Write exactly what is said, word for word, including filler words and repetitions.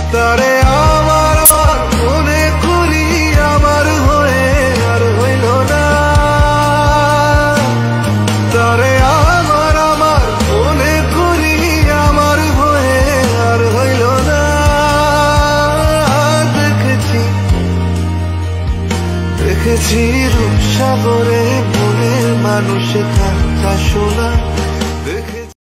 তারে আমার আমার মনে করি আমার হয়ে আর হইল না, তারে আমার আমার মনে করি আমার হয়ে আর হইল না। দেখেছি দেখেছি রূপসাগরে মনের মানুষ কথা শোনা।